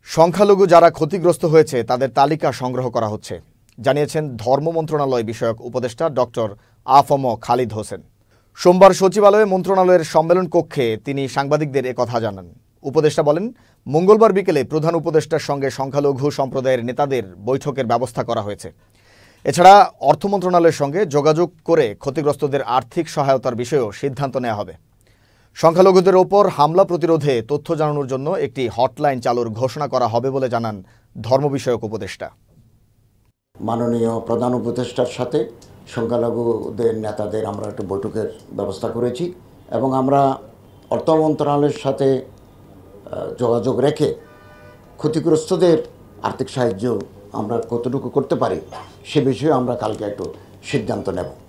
সংখ্যালঘু যারা ক্ষতিগ্রস্ত হয়েছে তাদের তালিকা সংগ্রহ করা হচ্ছে, জানিয়েছেন ধর্ম মন্ত্রণালয় বিষয়ক উপদেষ্টা ডক্টর আ.ফ.ম. খালিদ হোসেন। সোমবার সচিবালয়ে মন্ত্রণালয়ের সম্মেলন কক্ষে তিনি সাংবাদিকদের একথা জানান। উপদেষ্টা বলেন, মঙ্গলবার বিকেলে প্রধান উপদেষ্টার সঙ্গে সংখ্যালঘু সম্প্রদায়ের নেতাদের বৈঠকের ব্যবস্থা করা হয়েছে। এছাড়া অর্থ মন্ত্রণালয়ের সঙ্গে যোগাযোগ করে ক্ষতিগ্রস্তদের আর্থিক সহায়তার বিষয়েও সিদ্ধান্ত নেওয়া হবে। সংখ্যালঘুদের ওপর হামলা প্রতিরোধে তথ্য জানানোর জন্য একটি হটলাইন চালুর ঘোষণা করা হবে বলে জানান ধর্ম বিষয়ক উপদেষ্টা। মাননীয় প্রধান উপদেষ্টার সাথে সংখ্যালঘুদের নেতাদের আমরা একটা বৈঠকের ব্যবস্থা করেছি এবং আমরা অর্থ মন্ত্রণালয়ের সাথে যোগাযোগ রেখে ক্ষতিগ্রস্তদের আর্থিক সাহায্য আমরা কতটুকু করতে পারি সে বিষয়ে আমরা কালকে একটু সিদ্ধান্ত নেব।